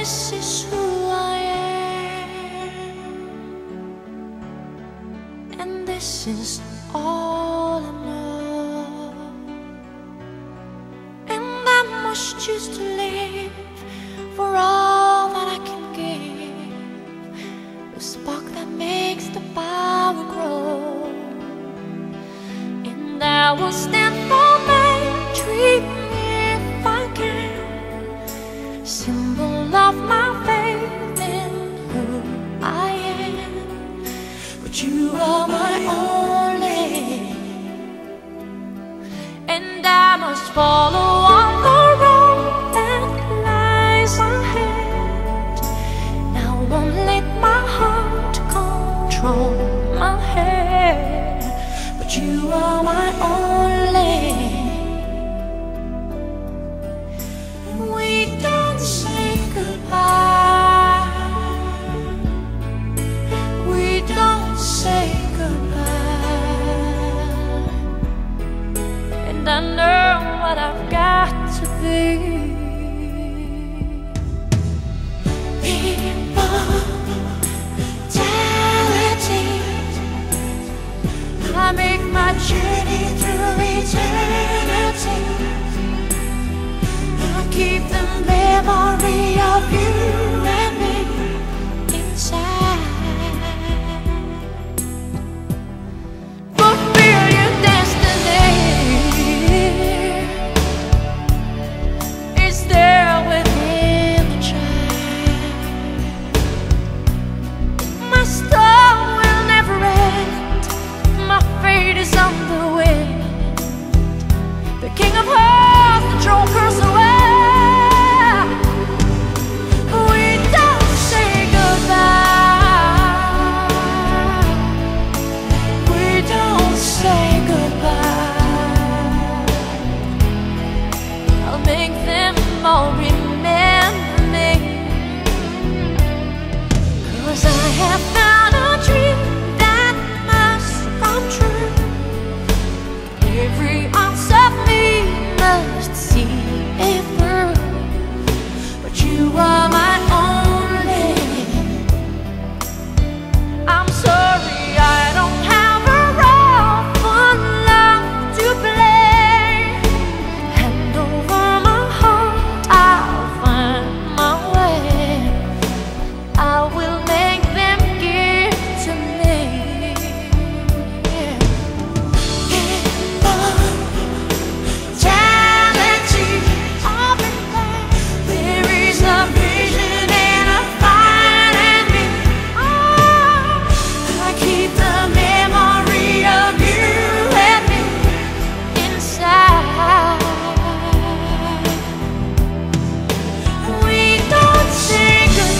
this is who I am, and this is all I know. And I must choose to live for all that I can give, the spark that makes the power grow. And I will stand for my dream if I can, symbol of my faith in who I am. But you are my only, and I must follow on the road that lies ahead. Now won't let my heart control my head. But you are my only. We don't say goodbye. We don't say goodbye. And I know what I've got to be. Immortality. I make my journey through eternity. I keep the memory of you and me inside. Fulfill your destiny is there within the child. My storm will never end. My fate is on the wind. The King of Hearts, the throne curse away. We don't say goodbye. We don't say goodbye. I'll make them all remember me, 'cause I have found a dream that must come true. Every ounce of me must see it through. But you are my only. I'm sorry I don't have a role for love to play. Hand over my heart, I'll find my way. I will make them give to me. Immortality, all in there. There is a vision and a fire in me. I keep the memory of you and me inside. We don't say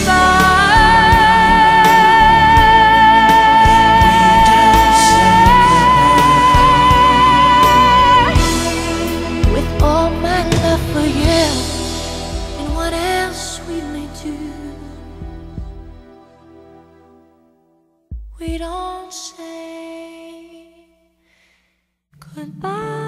goodbye. With all my love for you and what else we may do, we don't say goodbye.